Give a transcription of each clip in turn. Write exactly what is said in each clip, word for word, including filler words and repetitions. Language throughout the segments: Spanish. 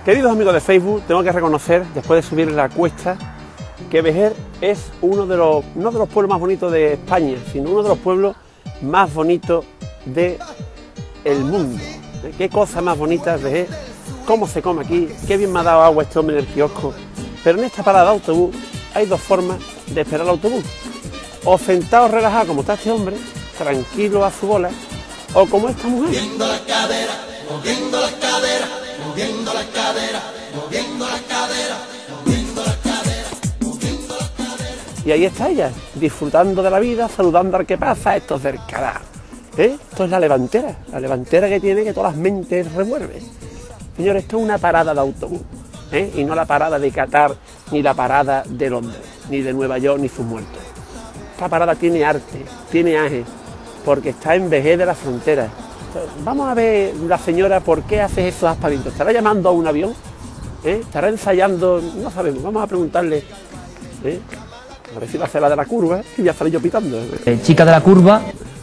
Queridos amigos de Facebook, tengo que reconocer, después de subir la cuesta, que Vejer es uno de los, no de los pueblos más bonitos de España, sino uno de los pueblos más bonitos del mundo. Qué cosa más bonita Vejer, cómo se come aquí, qué bien me ha dado agua este hombre en el kiosco. Pero en esta parada de autobús hay dos formas de esperar el autobús. O sentados relajados como está este hombre, tranquilo a su bola, o como esta mujer. Moviendo la cadera, moviendo la cadera, moviendo la cadera, moviendo la cadera, moviendo la cadera, moviendo la cadera. Y ahí está ella, disfrutando de la vida, saludando al que pasa. Esto es del carajo, ¿eh? Esto es la levantera, la levantera que tiene que todas las mentes revuelve. Señores, esto es una parada de autobús, ¿eh? Y no la parada de Qatar, ni la parada de Londres, ni de Nueva York, ni sus muertos. Esta parada tiene arte, tiene aje, porque está en Vejer de la Frontera. Vamos a ver la señora por qué hace esos aspavientos. ¿Estará llamando a un avión? ¿Eh? ¿Estará ensayando? No sabemos, vamos a preguntarle. ¿Eh? A ver si va a hacer la de la curva y ya estaré yo pitando. Eh, chica de la curva.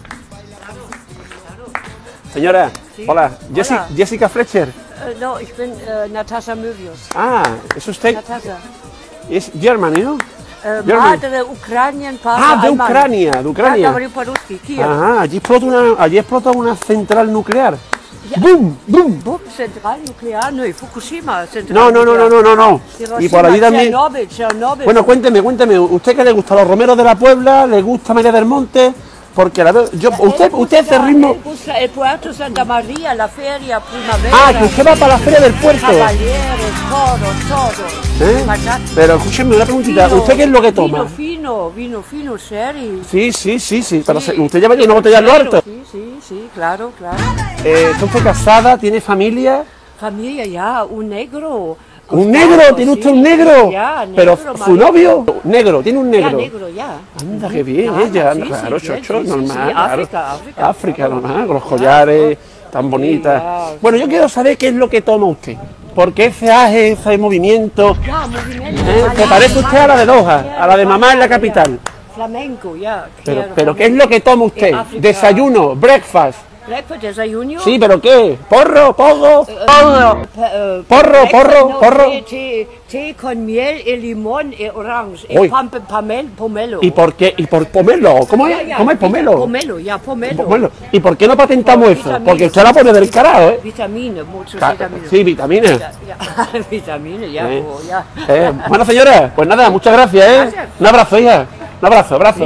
Señora, ¿Sí? hola. Jessica, Hola. Jessica Fletcher. Uh, no, ich bin uh, Natascha Möbius. Ah, ¿es usted? Natascha. Es Germany, ¿no? Uh, Germany. Madre Ucranian, padre Ah, de Alman. Ucrania, de Ucrania. Ja, говорю по-русски, Kiev. Ajá, allí explota una, allí explota una central nuclear. Ya. ¡Bum! ¡Bum! Bum, Central Nuklear, no, y Fukushima. Central No, no, no, no, no, no, no. Hiroshima, Y por allí también. Chernobyl, Chernobyl. Bueno, cuénteme, cuénteme, ¿usted qué le gusta? ¿Los romeros de la Puebla? ¿Le gusta María del Monte? Porque la veo, yo, usted, usted hace ritmo. Me gusta el Puerto Santa María, la feria, primavera. Ah, que usted va para la feria del puerto. Caballeros, todos, todos. ¿Eh? Bachata. Pero escúcheme una preguntita, Vino- ¿usted qué es lo que toma? Vino fino, vino fino, sherry. Sí, sí, sí, sí, pero Sí. se- usted lleva una botella en lo alto. Sí, sí, sí, claro, claro. Eh, ¿Está usted casada? ¿Tiene familia? Familia, ya, un negro. ¿Un Claro, negro? ¿Tiene usted sí, un negro? Ya, ¿Pero negro, su marido. novio? Negro, tiene un Ya, negro. negro, ya. Anda, qué bien, Ya, ella, sí, claro, sí, bien, chocho, sí, sí, normal, sí, claro. África, África, África, claro. normal, con los collares tan bonitas. ya. Bueno, yo quiero saber qué es lo que toma usted, porque ese aje, ese movimiento, Ya, movimiento. ¿eh? Vale, Se parece usted a la de Doha, vale, a la de mamá en la vale, capital. ya. Flamenco, ya. Pero, quiero pero ¿qué es flamenco. lo que toma usted? En África. Desayuno, breakfast. Breakfast, desayuno. Sí, pero ¿qué? ¿Porro, pogo? Porro. Eh, Porro, breakfast, porro, no, porro. Té, té, té con miel y limón y orange. Y Uy. pam, pamel, pomelo. ¿Y por qué? ¿Y por pomelo? ¿Cómo Ya, es? ya, ¿Cómo es pomelo? Pomelo, ya, pomelo. Pomelo. ¿Y por qué no patentamos Por eso? vitaminas. Porque usted la pone del carajo, ¿eh? Vitamina, muchas Ca- vitaminas. Sí, vitaminas. Ya, ya. Vitamina, ya, Eh. oh, ya. Eh, bueno, señora, pues nada, muchas gracias, ¿eh? Gracias. Un abrazo, hija. Un abrazo, abrazo.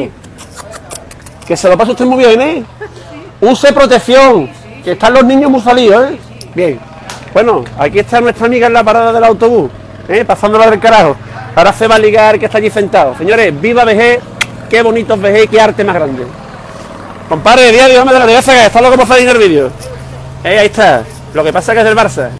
Que se lo pase usted muy bien, ¿eh? Use protección, que están los niños muy salidos, ¿eh? Bien. Bueno, aquí está nuestra amiga en la parada del autobús, ¿eh? Pasándola del carajo. Ahora se va a ligar que está allí sentado. Señores, viva Vejer, qué bonito es Vejer, qué arte más grande. Compadre, diario, dame de la cabeza que está loco por salir en el vídeo. Eh, ahí está. Lo que pasa es que es del Barça.